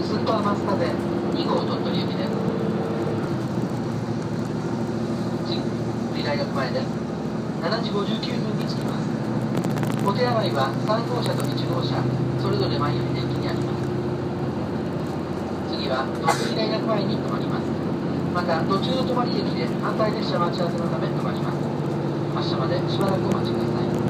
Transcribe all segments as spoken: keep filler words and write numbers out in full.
スーパーマスターでに号鳥取行きです。次、福井大学前です。しちじごじゅうきゅうふんに着きます。お手洗いはさん号車といち号車、それぞれ前より電気にあります。次は鳥取大学前に停まります。また途中の止まり駅で反対列車待ち合わせのため止まります。発車までしばらくお待ちください。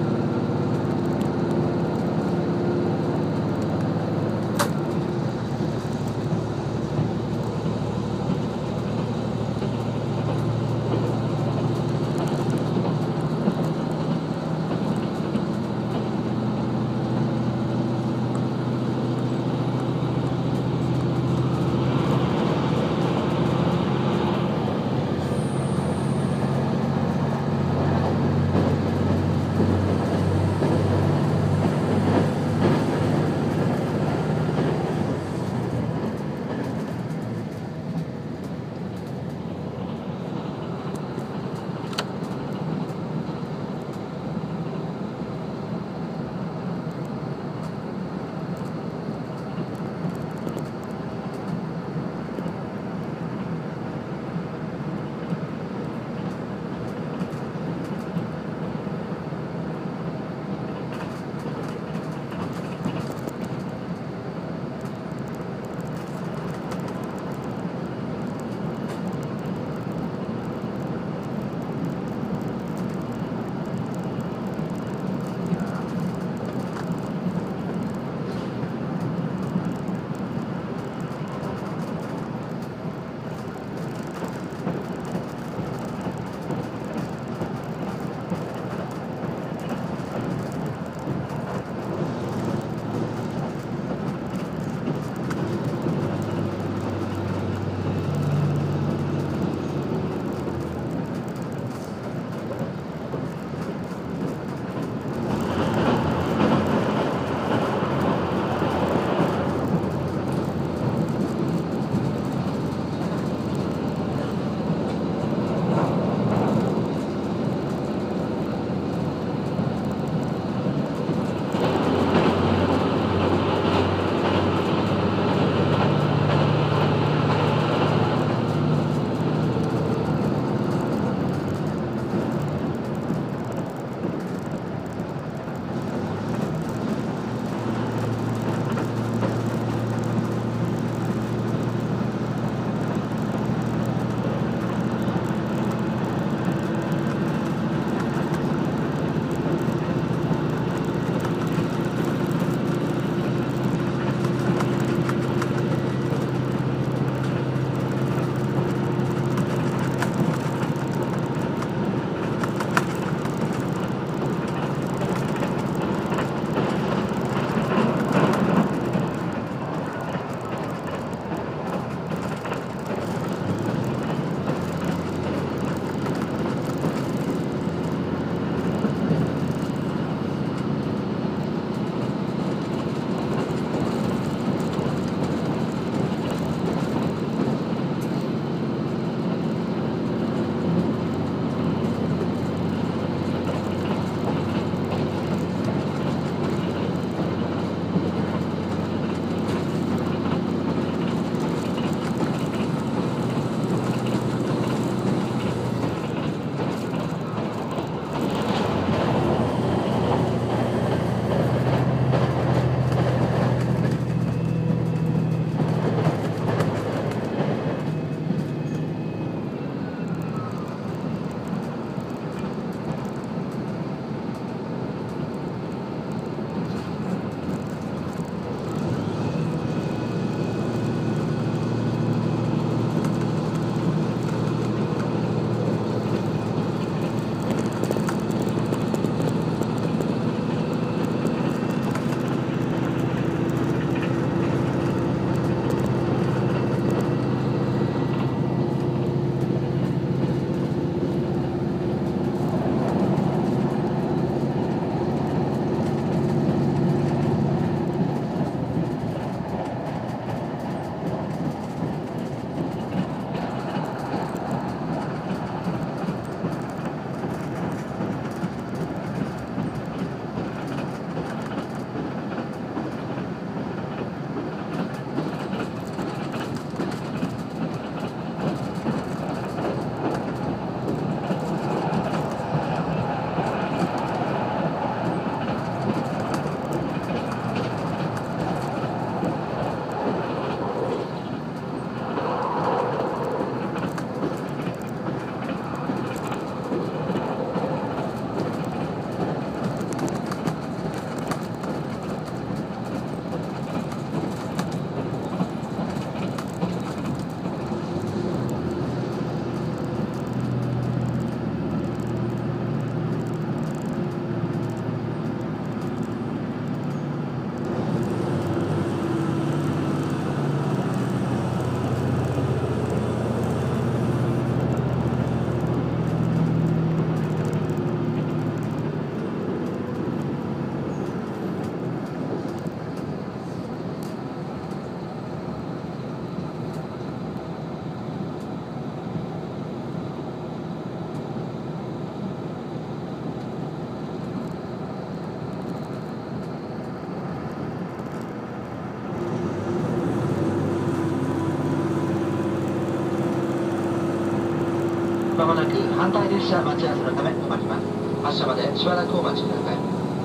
まもなく反対列車待ち合わせのため止まります。発車までしばらくお待ちください。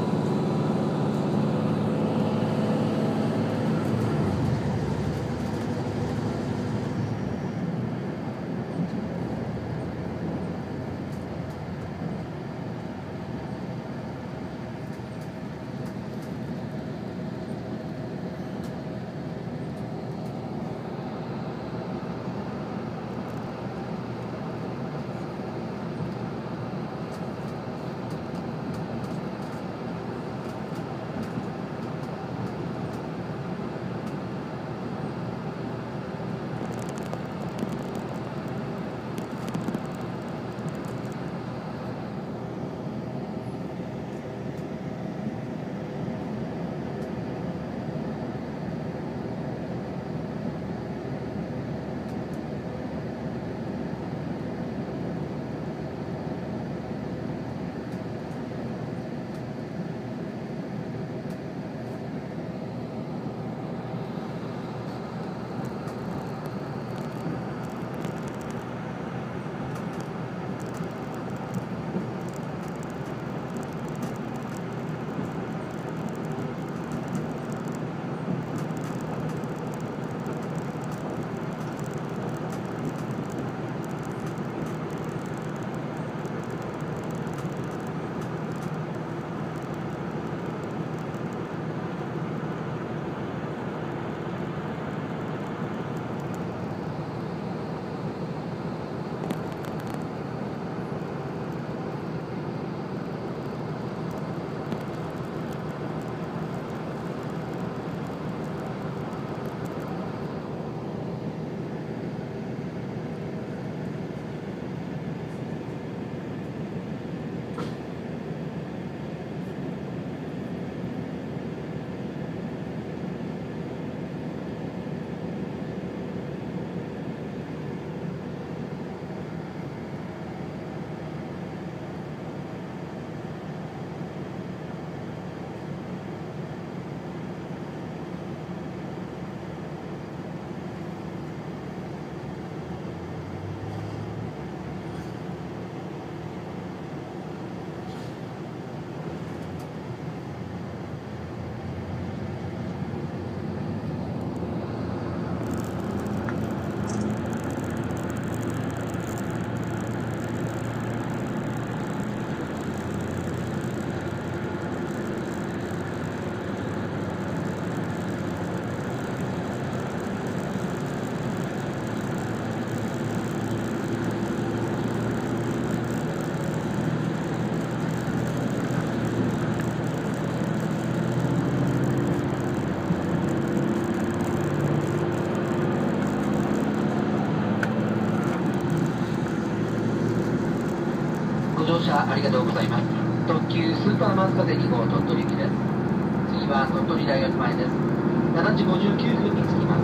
ご乗車ありがとうございます。特急スーパーマン風に号鳥取行きです。次は鳥取大学前です。しちじごじゅうきゅうふんに着きます。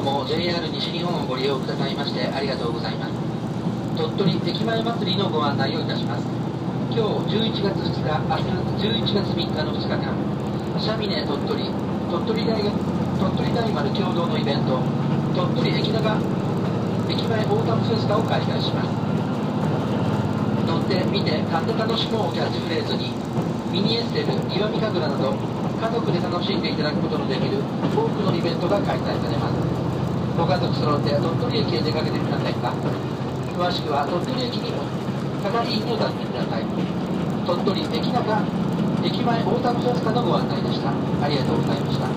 も ジェイアール 西日本をご利用くださいましてありがとうございます。鳥取駅前祭りのご案内をいたします。今日じゅういちがつふつか、明日じゅういちがつみっかのふつかかん、シャミネ鳥取、鳥取大学、鳥取大丸共同のイベント、鳥取駅長駅前オータムフェスタを開催します。乗って見て買って楽しもうをキャッチフレーズに、ミニエステル、石見神楽など家族で楽しんでいただくことのできる多くのイベントが開催されます。ご家族揃って鳥取駅へ出かけてみませんか。詳しくは鳥取駅に係員にお尋ねください。鳥取駅中駅前オータムフェスタのご案内でした。ありがとうございました。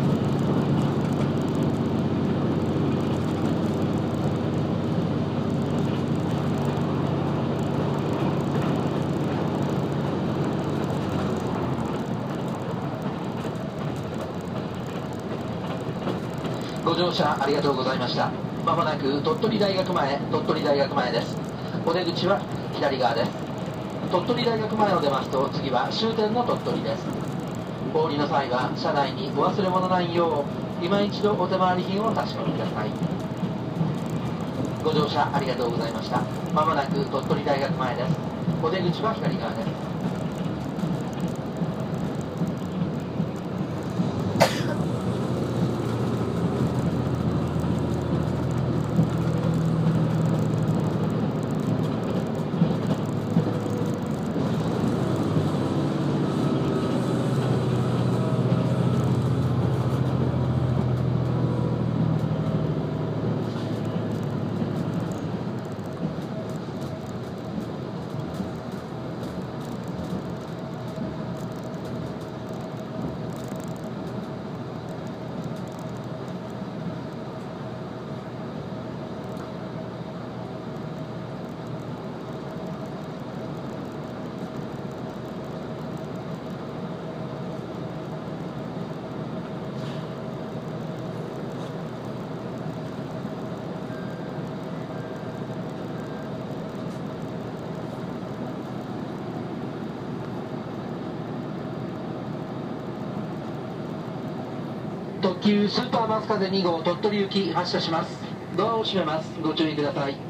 ご乗車ありがとうございました。まもなく鳥取大学前、鳥取大学前です。お出口は左側です。鳥取大学前を出ますと次は終点の鳥取です。お降りの際は車内にお忘れ物ないよう今一度お手回り品をお確かめください。ご乗車ありがとうございました。まもなく鳥取大学前です。お出口は左側です。特急スーパーマスカゼに号鳥取行き発車します。ドアを閉めます。ご注意ください。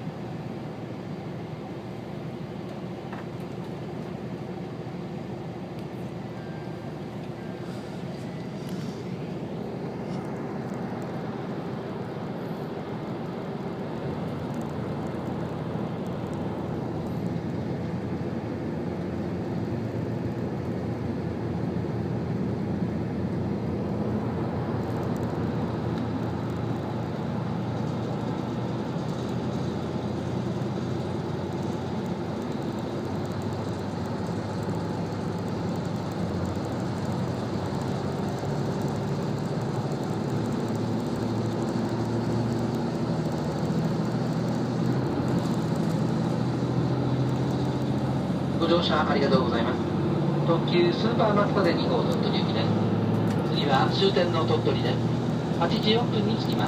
ご乗車ありがとうございます。特急スーパーマスカゼに号鳥取行きです。次は終点の鳥取です。はちじよんぷんに着きます。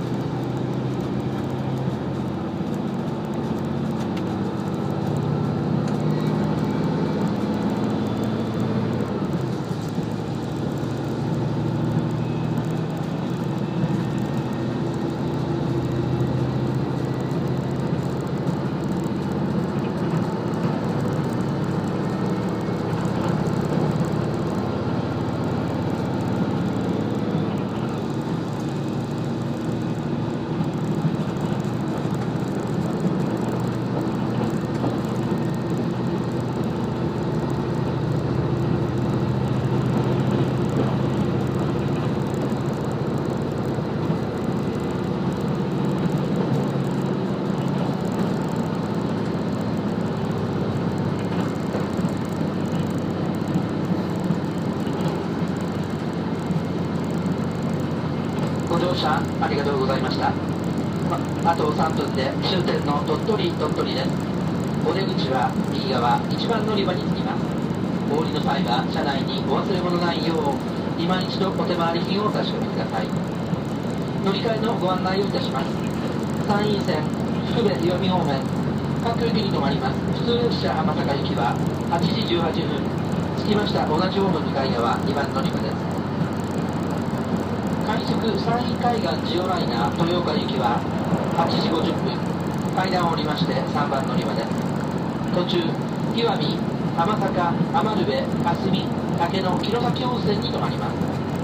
ご乗車ありがとうございました。ま、あとさんぷんで終点の鳥取鳥取です。お出口は右側いちばん乗り場に着きます。お降りの際は車内にお忘れ物ないよう今一度お手回り品をお確かめください。乗り換えのご案内をいたします。山陰線福部石見方面各駅に停まります普通列車浜坂行きははちじじゅうはっぷん。着きました同じ方の向かい側にばん乗り場です。帰快速山陰海岸ジオライナー豊岡行きははちじごじゅっぷん、階段を降りましてさんばん乗り場です。途中、石見、浜坂、余部、霞、竹野、城崎温泉に停まります。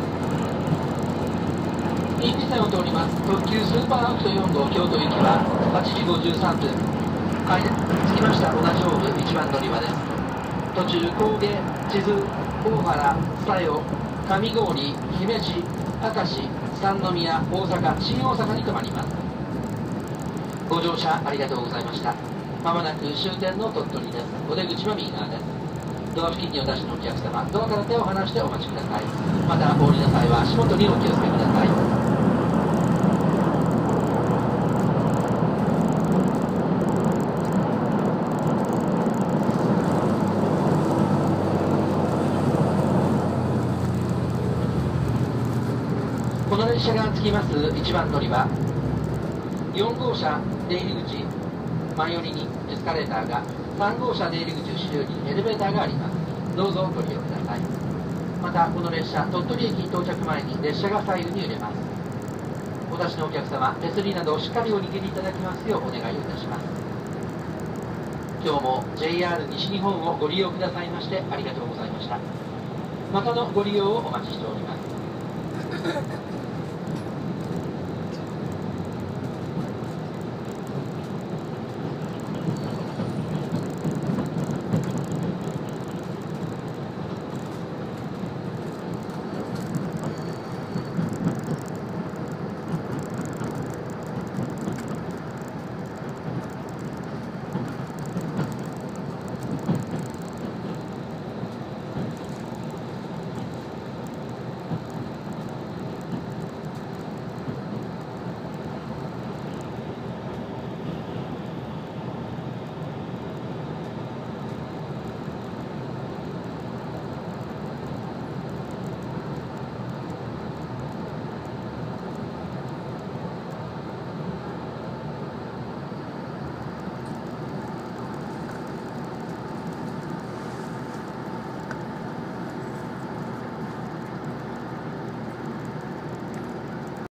近畿線を通ります特急スーパーアクトよん号京都行きははちじごじゅうさんぷん、階段着きました同じホームいちばん乗り場です。途中、高下、智頭、大原、佐代、上郡、姫路、明石、三宮、大阪、新大阪に停まります。ご乗車ありがとうございました。まもなく終点の鳥取です。お出口は右側です。ドア付近にお出しのお客様、ドアから手を離してお待ちください。また、お降りの際は足元にお気をつけください。この列車が着きますいちばん乗り場、よん号車出入り口前寄りにエスカレーターが、さん号車出入り口後ろにエレベーターがあります。どうぞご利用ください。またこの列車、鳥取駅到着前に列車が左右に揺れます。お出しのお客様、手すりなどをしっかりお握りいただきますようお願いをいたします。今日も ジェイアール 西日本をご利用くださいましてありがとうございました。またのご利用をお待ちしております。